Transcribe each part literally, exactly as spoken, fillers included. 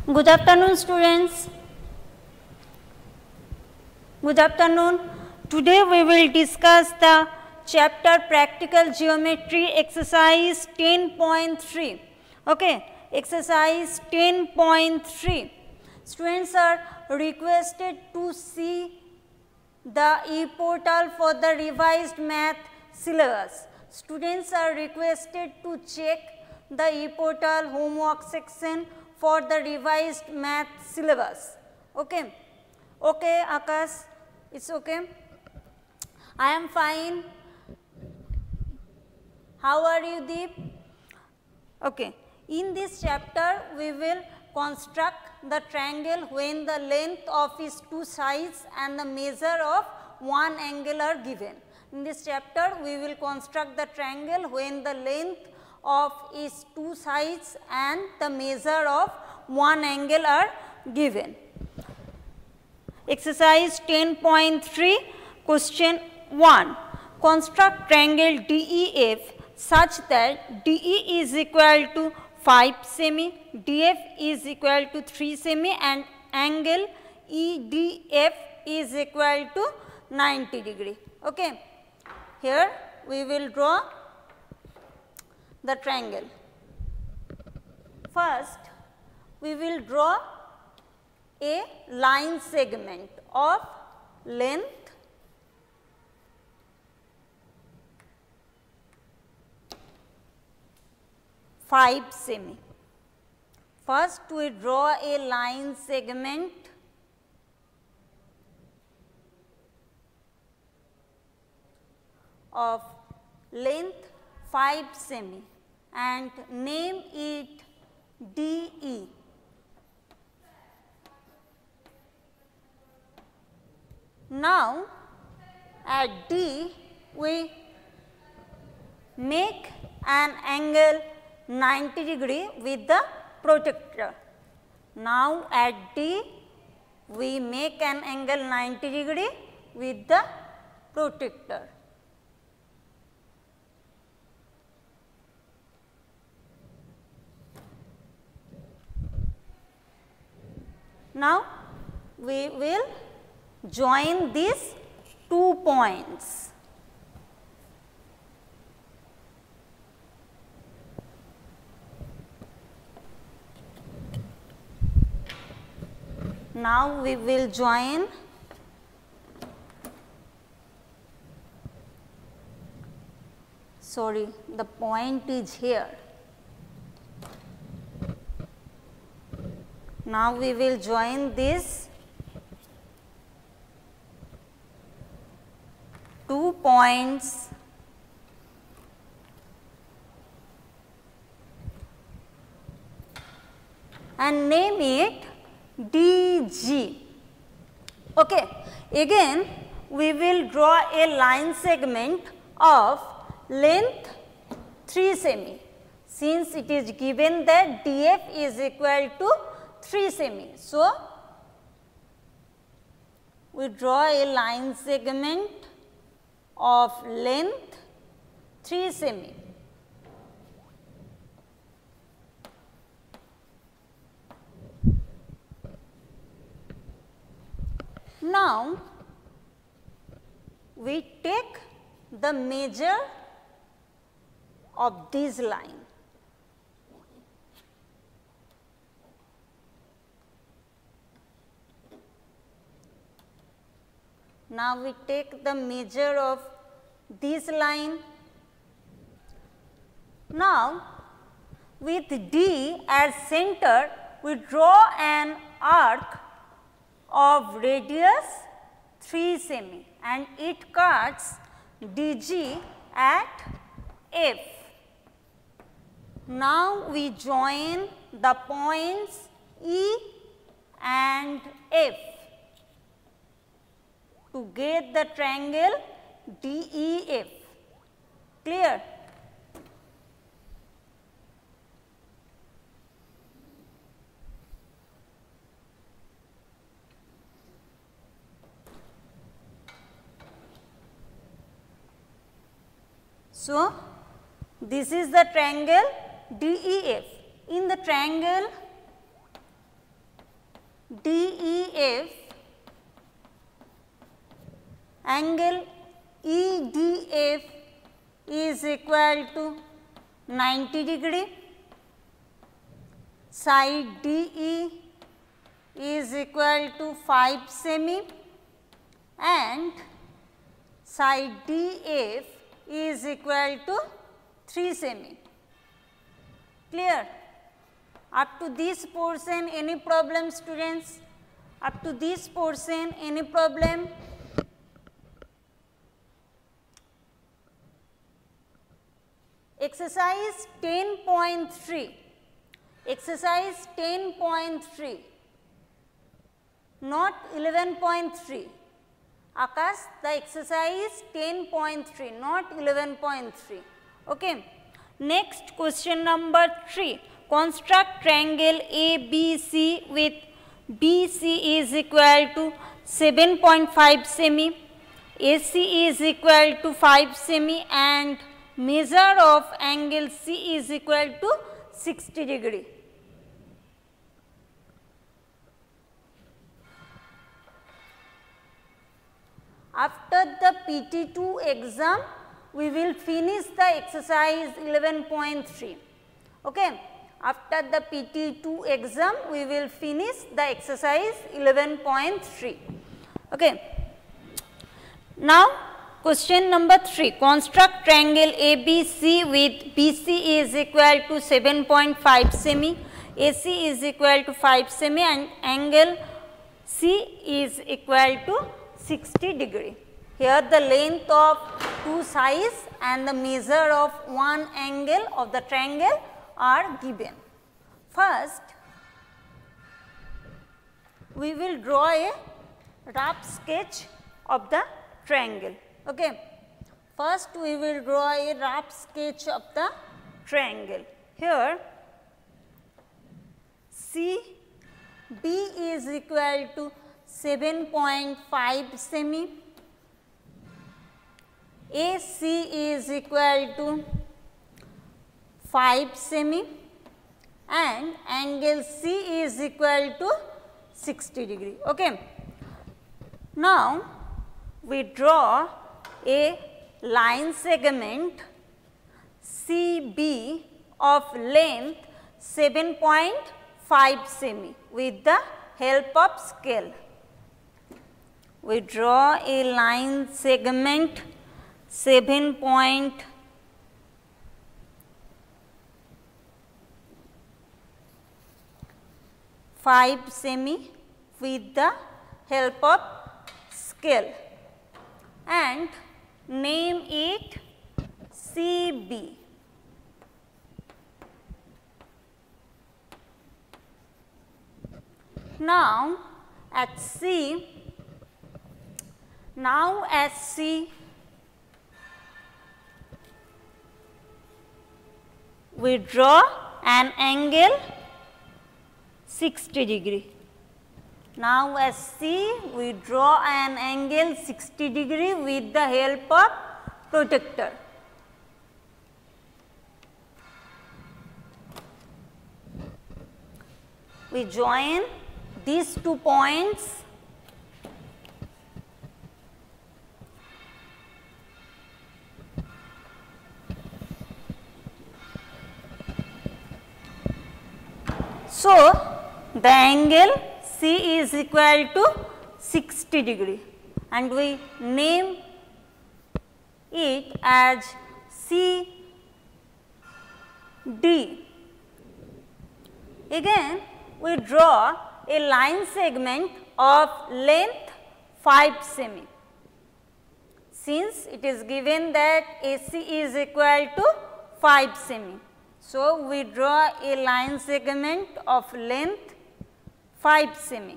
Good afternoon, students. Good afternoon. Today we will discuss the chapter Practical Geometry exercise ten point three. Okay, exercise ten point three. Students are requested to see the e-portal for the revised math syllabus. Students are requested to check the e-portal homework section for the revised math syllabus. Okay, okay, Akash, it's okay. I am fine. How are you, Deep? Okay, in this chapter we will construct the triangle when the length of its two sides and the measure of one angle are given. In this chapter we will construct the triangle when the length of its two sides and the measure of one angle are given. Exercise ten point three, question one. Construct triangle D E F such that D E is equal to five semi, D F is equal to three semi and angle E D F is equal to ninety degree. Okay. Here we will draw the triangle. First we will draw a line segment of length five semi. First we draw a line segment of length five semi and name it D E. Now at D we make an angle ninety degree with the protractor. Now at D we make an angle ninety degree with the protractor. Now we will join these two points. Now we will join sorry the point is here. Now we will join this two points and name it D G. Okay. Again we will draw a line segment of length three semi since it is given that D F is equal to three semi. So, we draw a line segment of length three semi. Now, we take the measure of this line. Now we take the measure of this line. Now with D as center, we draw an arc of radius three semi and it cuts D G at F. Now we join the points E and F to get the triangle D E F. Clear? So, this is the triangle D E F. In the triangle D E F, angle E D F is equal to ninety degree, side D E is equal to five semi and side D F is equal to three semi. Clear? Up to this portion any problem, students? Up to this portion any problem? Exercise ten point three, exercise ten point three, not eleven point three. Akash, the exercise ten point three, not eleven point three. Okay. Next, question number three. Construct triangle A B C with B C is equal to seven point five semi, A C is equal to five semi and measure of angle C is equal to sixty degree. After the P T two exam, we will finish the exercise eleven point three. Okay. After the P T two exam, we will finish the exercise eleven point three. Okay. Now, question number three. Construct triangle A B C with B C is equal to seven point five semi, A C is equal to five semi and angle C is equal to sixty degree. Here the length of two sides and the measure of one angle of the triangle are given. First, we will draw a rough sketch of the triangle. Okay. First, we will draw a rough sketch of the triangle. Here, C B is equal to seven point five semi, A C is equal to five semi and angle C is equal to sixty degree. Okay. Now, we draw a line segment C B of length seven point five semi with the help of scale. We draw a line segment seven point five semi with the help of scale and name it C B. Now, at C, now at C, we draw an angle sixty degree. Now, as C, we draw an angle sixty degree with the help of protractor. We join these two points so the angle C is equal to sixty degree and we name it as C D. Again, we draw a line segment of length five semi. Since it is given that A C is equal to five semi. So, we draw a line segment of length five semi.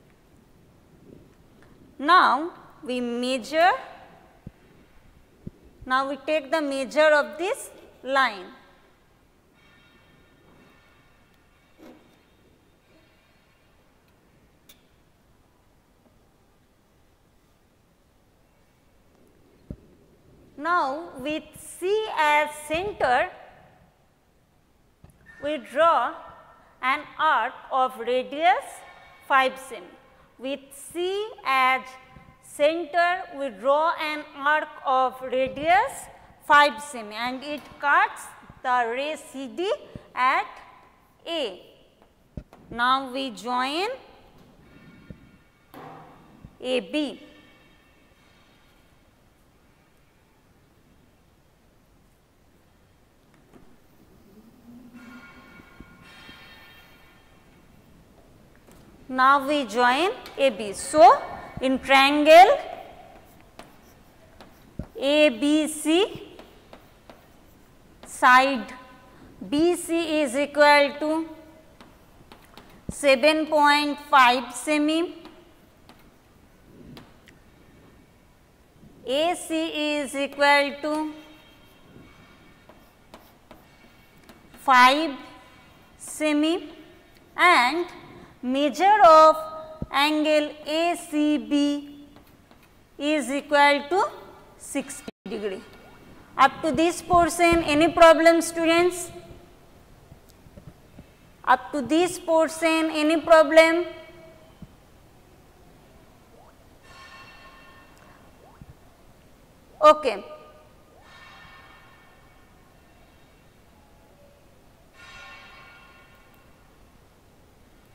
Now, we measure, now we take the measure of this line. Now, with C as center, we draw an arc of radius five centimeters. With C as center, we draw an arc of radius five centimeters and it cuts the ray C D at A. Now we join A B. Now we join A B. So, in triangle A B C, side B C is equal to seven point five centimeters, A C is equal to five centimeters and measure of angle A C B is equal to sixty degree. Up to this portion, any problem, students? Up to this portion, any problem? Okay.